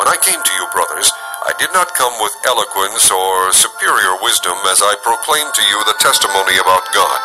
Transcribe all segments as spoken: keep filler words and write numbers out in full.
When I came to you, brothers, I did not come with eloquence or superior wisdom as I proclaimed to you the testimony about God.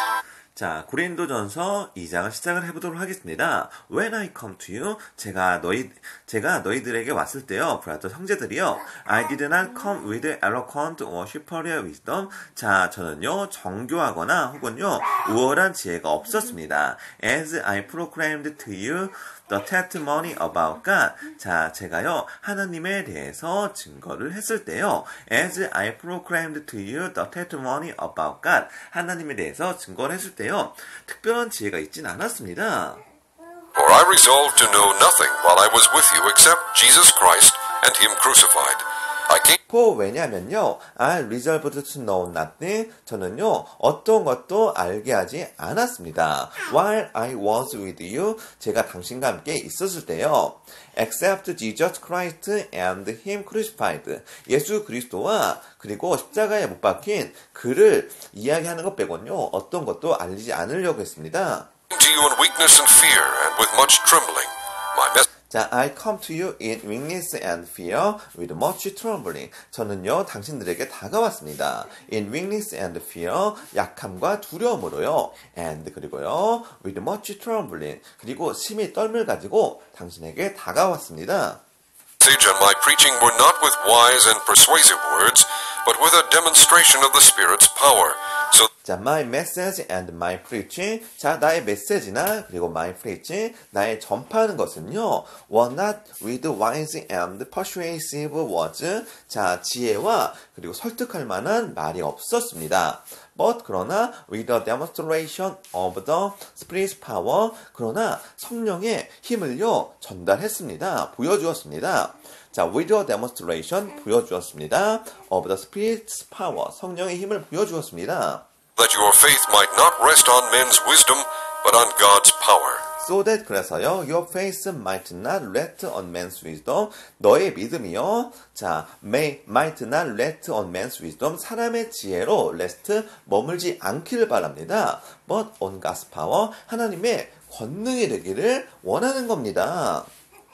자, 고린도전서 이 장을 시작을 해보도록 하겠습니다. When I come to you, 제가 너희 제가 너희들에게 왔을 때요, 브라더 형제들이요, I did not come with eloquent or superior wisdom. 자, 저는요 정교하거나 혹은요 우월한 지혜가 없었습니다. As I proclaimed to you the testimony about God. 자, 제가요 하나님에 대해서 증거를 했을 때요, as I proclaimed to you the testimony about God. 하나님에 대해서 증거를 했을 때요, 특별한 지혜가 있진 않았습니다. For I resolved to know nothing while I was with you except Jesus Christ and Him crucified. I came. For 왜냐면요, I resolved to know nothing. 저는요 어떤 것도 알게 하지 않았습니다. While I was with you, 제가 당신과 함께 있었을 때요, except Jesus Christ and Him crucified. 예수 그리스도와 그리고 십자가에 못 박힌 그를 이야기하는 것 빼곤요 어떤 것도 알리지 않으려고 했습니다. to you in weakness and fear and with much trembling. My message. 자, I come to you in weakness and fear with much trembling. 저는요 당신들에게 다가왔습니다. In weakness and fear, 약함과 두려움으로요. And 그리고요 with much trembling, 그리고 심히 떨물 가지고 당신에게 다가왔습니다. message and my preaching were not with wise and persuasive words, but with a demonstration of the Spirit's power. So 자, my message and my preaching. 자, 나의 메시지나 그리고 my preaching, 나의 전파하는 것은요, were not with wise and persuasive words. 자, 지혜와 그리고 설득할 만한 말이 없었습니다. But 그러나 with a demonstration of the Spirit's power. 그러나 성령의 힘을요 전달했습니다. 보여주었습니다. 자, with a demonstration 보여주었습니다. of the Spirit's power. 성령의 힘을 보여주었습니다. that your faith might not rest on men's wisdom, but on God's power. So that 그래서요, your faith might not rest on man's wisdom. 너의 믿음이요, 자, may might not rest on man's wisdom. 사람의 지혜로 rest 머물지 않기를 바랍니다. But on God's power. 하나님의 권능이 되기를 원하는 겁니다.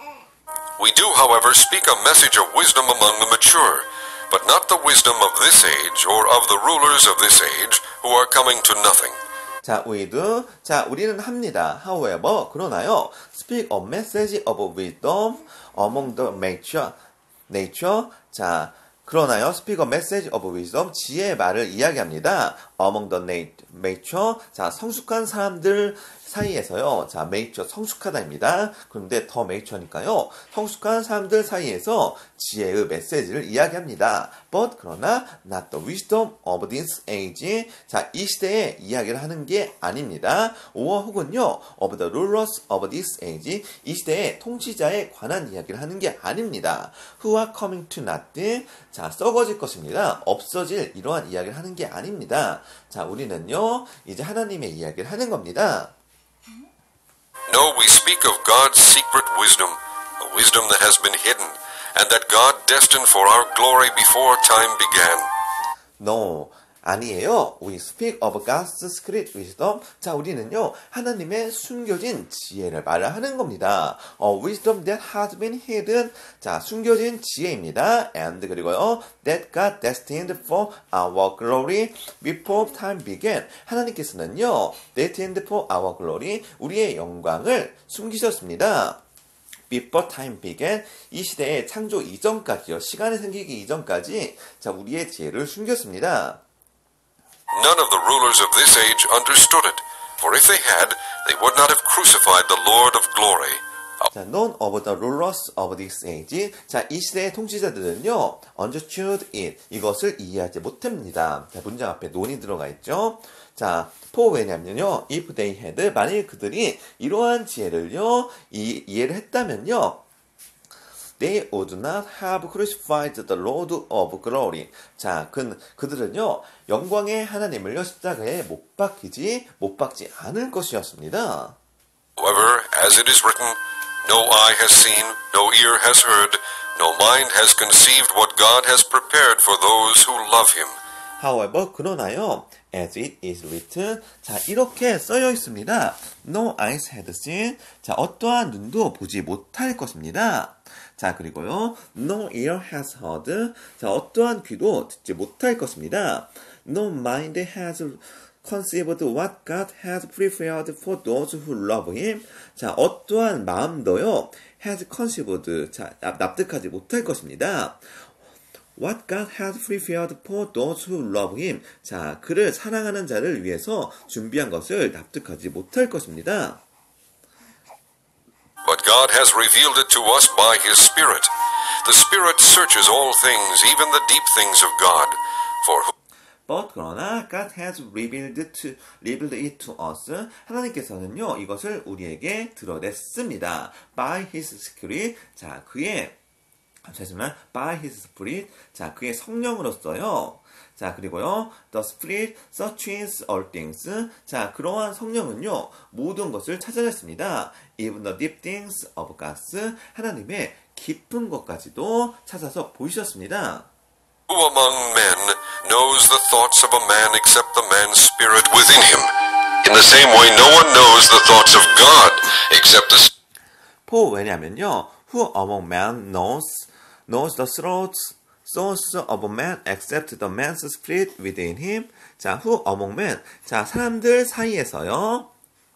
We do, however, speak a message of wisdom among the mature, but not the wisdom of this age or of the rulers of this age who are coming to nothing. 자, we do. 자, 우리는 합니다. However, 그러나요, speak a message of wisdom among the mature, nature. 자, 그러나요, speak a message of wisdom, 지혜의 말을 이야기합니다. Among the mature. 자, 성숙한 사람들 사이에서요. 자, mature, 성숙하다입니다. 그런데 더 mature니까요. 성숙한 사람들 사이에서 지혜의 메시지를 이야기합니다. But 그러나 not the wisdom of this age. 자, 이 시대에 이야기를 하는 게 아닙니다. or 혹은요, of the rulers of this age. 이 시대의 통치자에 관한 이야기를 하는 게 아닙니다. Who are coming to nothing. 자, 썩어질 것입니다. 없어질 이러한 이야기를 하는 게 아닙니다. 자, 우리는요, 이제 하나님의 이야기를 하는 겁니다. No, we speak of God's secret wisdom, a wisdom that has been hidden, and that God destined for our glory before time began. No, 아니에요. We speak of God's secret wisdom. 자, 우리는요, 하나님의 숨겨진 지혜를 말을 하는 겁니다. A wisdom that has been hidden. 자, 숨겨진 지혜입니다. And 그리고요, that God destined for our glory before time began. 하나님께서는요, destined for our glory, 우리의 영광을 숨기셨습니다. Before time began, 이 시대의 창조 이전까지요, 시간이 생기기 이전까지, 자, 우리의 지혜를 숨겼습니다. None of the rulers of this age understood it, for if they had, they would not have crucified the Lord of glory. 자, none of the rulers of this age. 자, 이 시대의 통치자들은요, understood it. 이것을 이해하지 못합니다. 자, 문장 앞에 non이 들어가 있죠. 자, for 왜냐면요, if they had, 만일 그들이 이러한 지혜를요, 이, 이해를 했다면요, they would not have crucified the Lord of glory. 자, 그, 그들은요, 영광의 하나님을요, 십자가에 못 박히지, 못 박지 않을 것이었습니다. However, as it is written, no eye has seen, no ear has heard, no mind has conceived what God has prepared for those who love Him. However, 그러나요, as it is written. 자, 이렇게 써여 있습니다. No eyes had seen. 자, 어떠한 눈도 보지 못할 것입니다. 자, 그리고요. No ear has heard. 자, 어떠한 귀도 듣지 못할 것입니다. No mind has conceived what God has prepared for those who love him. 자, 어떠한 마음도요. has conceived. 자, 납득하지 못할 것입니다. What God has prepared for those who love him. 자, 그를 사랑하는 자를 위해서 준비한 것을 납득하지 못할 것입니다. But God has revealed it to us by His Spirit. The Spirit searches all things, even the deep things of God. For who But 그러나 God has revealed, to, revealed it to us. 하나님께서는요, 이것을 우리에게 드러냈습니다. By His Spirit. 자, 그의 죄송합니다. By His Spirit. 자, 그의 성령으로써요. 자, 그리고요. The Spirit searches all things. 자, 그러한 성령은요, 모든 것을 찾아냈습니다. Even the deep things of God. 하나님의 깊은 것까지도 찾아서 보이셨습니다. Who among men knows the thoughts of a man except the man's spirit within him? In the same way, no one knows the thoughts of God except the For 왜냐면요, who among men knows knows the thoughts thoughts of a man except the man's spirit within him. 자, who among men. 자, 사람들 사이에서요.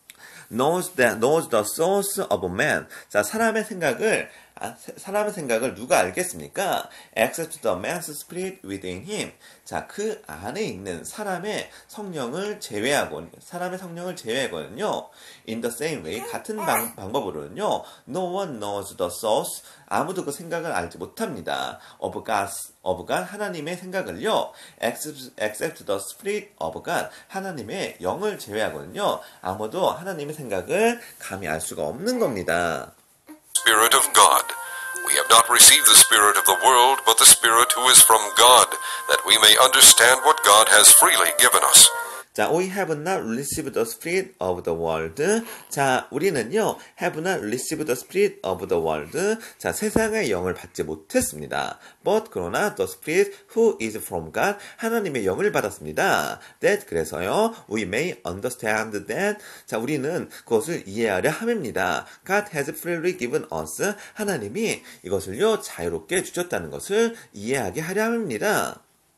knows that knows the thoughts of a man. 자, 사람의 생각을 아, 사람의 생각을 누가 알겠습니까? Except the man's spirit within him. 자, 그 안에 있는 사람의 성령을 제외하고, 사람의 성령을 제외하거든요. In the same way, 같은 방, 방법으로는요. No one knows the thoughts. 아무도 그 생각을 알지 못합니다. Of God, of God, 하나님의 생각을요. Except, except the spirit of God. 하나님의 영을 제외하거든요. 아무도 하나님의 생각을 감히 알 수가 없는 겁니다. Spirit of God. We have not received the Spirit of the world, but the Spirit who is from God, that we may understand what God has freely given us. 자, we have not received the spirit of the world. 자, 우리는요, have not received the spirit of the world. 자, 세상의 영을 받지 못했습니다. But 그러나 the spirit who is from God, 하나님의 영을 받았습니다. That 그래서요, we may understand that. 자, 우리는 그것을 이해하려 함입니다. God has freely given us. 하나님이 이것을요, 자유롭게 주셨다는 것을 이해하게 하려 함입니다.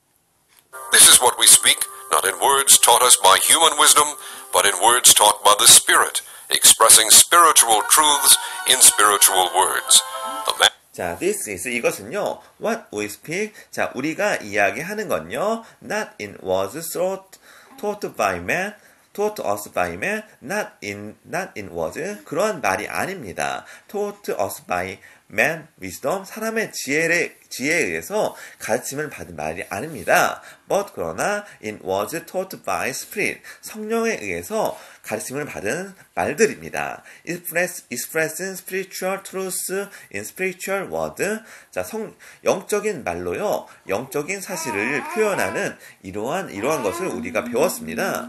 This is what we speak. Not in words taught us by human wisdom, but in words taught by the Spirit, expressing spiritual truths in spiritual words. The man- 자, this is 이것은요. What we speak. 자, 우리가 이야기하는 건요. Not in words taught, taught by man, taught us by man. Not in not in words. 그러한 말이 아닙니다. Taught us by man wisdom. 사람의 지혜에 지혜에 의해서 가르침을 받은 말이 아닙니다. But 그러나 in words taught by spirit. 성령에 의해서 가르침을 받은 말들입니다. Express, expressing spiritual truths in spiritual word. 자, 성, 영적인 말로요, 영적인 사실을 표현하는 이러한, 이러한 것을 우리가 배웠습니다.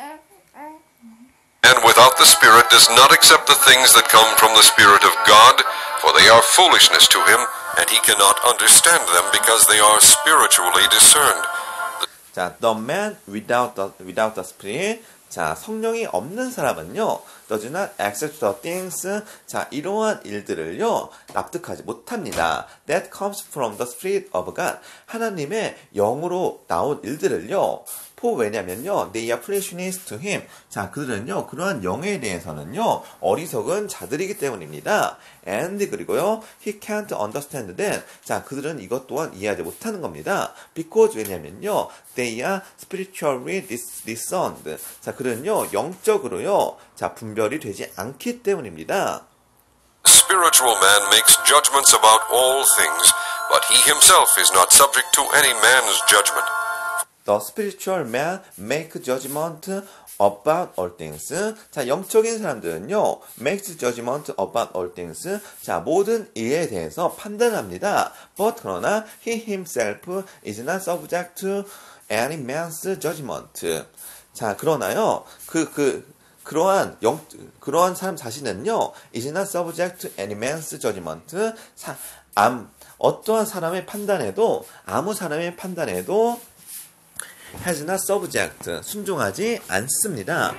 And without the Spirit does not accept the things that come from the Spirit of God, for they are foolishness to him, and he cannot understand them because they are spiritually discerned. 자, the man without the, without the spirit. 자, 성령이 없는 사람은요, does not accept the things. 자, 이러한 일들을요, 납득하지 못합니다. That comes from the Spirit of God. 하나님의 영으로 나온 일들을요, for 왜냐면요, they are foolishness to him. 자, 그들은요, 그러한 영에 대해서는요, 어리석은 자들이기 때문입니다. And 그리고요, he can't understand them. 자, 그들은 이것 또한 이해하지 못하는 겁니다. Because 왜냐면요, they are spiritually discerned. 자, 그들은요, 영적으로요, 자, 분별이 되지 않기 때문입니다. Spiritual man makes judgments about all things, but he himself is not subject to any man's judgment. The spiritual man make judgment about all things. 자, 영적인 사람들은요, makes judgment about all things. 자, 모든 일에 대해서 판단합니다. But 그러나 he himself is not subject to any man's judgment. 자, 그러나요, 그, 그, 그러한 영, 그러한 사람 자신은요, is not subject to any man's judgment. 사, 암, 어떠한 사람의 판단에도, 아무 사람의 판단에도 has not subject. 순종하지 않습니다.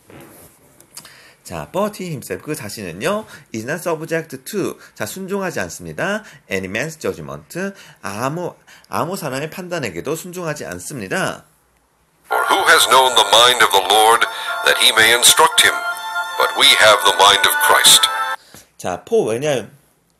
자, but he himself, 그 자신은요, is not subject to, 자, 순종하지 않습니다. any man's judgment, 아무, 아무 사람의 판단에게도 순종하지 않습니다. For who has known the mind of the Lord that he may instruct him? But we have the mind of Christ. 자, for 왜냐,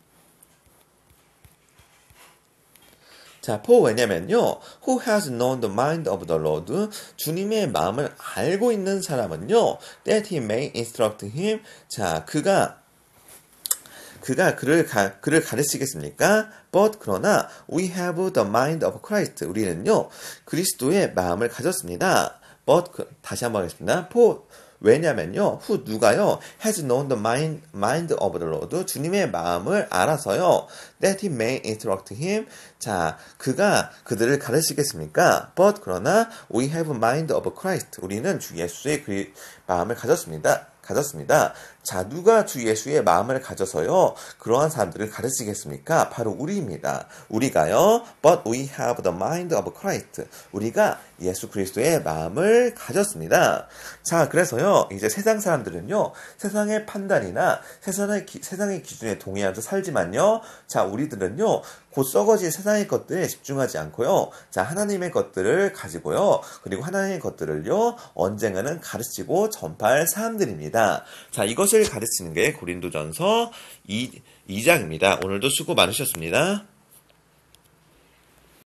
자, for 왜냐면요, who has known the mind of the Lord, 주님의 마음을 알고 있는 사람은요, that he may instruct him, 자, 그가, 그가 그를, 가, 그를 가르치겠습니까? But, 그러나, we have the mind of Christ. 우리는요, 그리스도의 마음을 가졌습니다. But, 그, 다시 한번 하겠습니다. for, 왜냐면요, who, 누가요, has known the mind, mind of the Lord, 주님의 마음을 알아서요, that he may instruct him, 자, 그가 그들을 가르치겠습니까? But, 그러나, we have mind of Christ, 우리는 주 예수의 그 마음을 가졌습니다. 가졌습니다. 자, 누가 주 예수의 마음을 가져서요, 그러한 사람들을 가르치겠습니까? 바로 우리입니다. 우리가요, but we have the mind of Christ. 우리가 예수 그리스도의 마음을 가졌습니다. 자, 그래서요, 이제 세상 사람들은요, 세상의 판단이나 세상의, 기, 세상의 기준에 동의하면서 살지만요, 자, 우리들은요, 곧 썩어질 세상의 것들에 집중하지 않고요, 자, 하나님의 것들을 가지고요, 그리고 하나님의 것들을요, 언젠가는 가르치고 전파할 사람들입니다. 자, 이것을 가르치는 게 고린도전서 이 장입니다. 오늘도 수고 많으셨습니다.